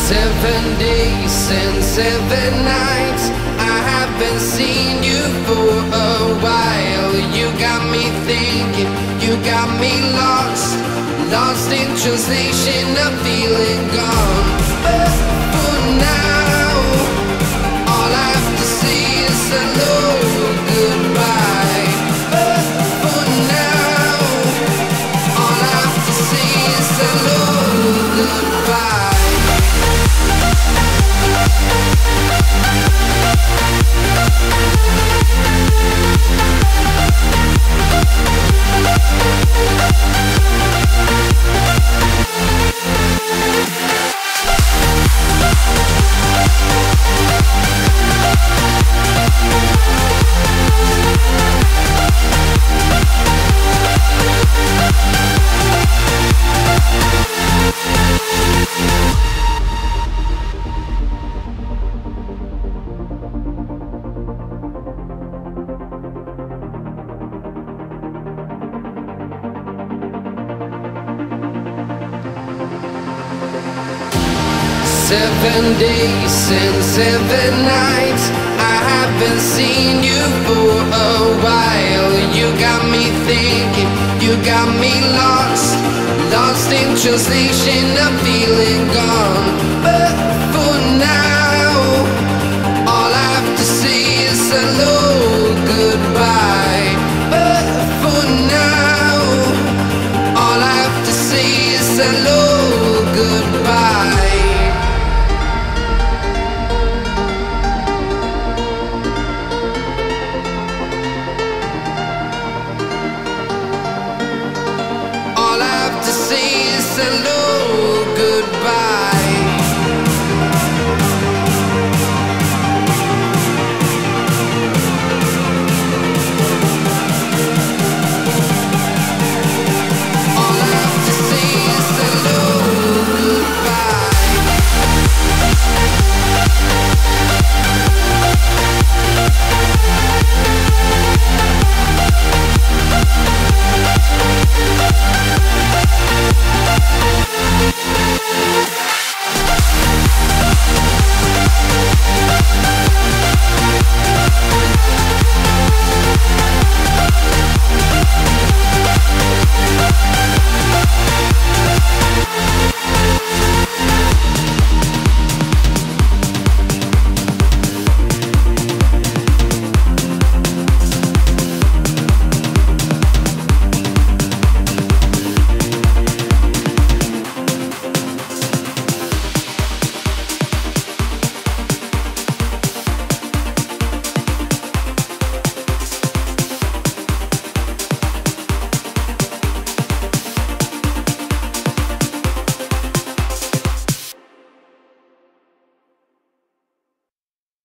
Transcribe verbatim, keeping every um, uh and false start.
Seven days and seven nights I haven't seen you for a while. You got me thinking, you got me lost, lost in translation, I'm feeling gone. But for now, all I have to say is hello, goodbye. But for now, all I have to say is hello, goodbye. Seven days and seven nights I haven't seen you for a while. You got me thinking, you got me lost, lost in translation, I'm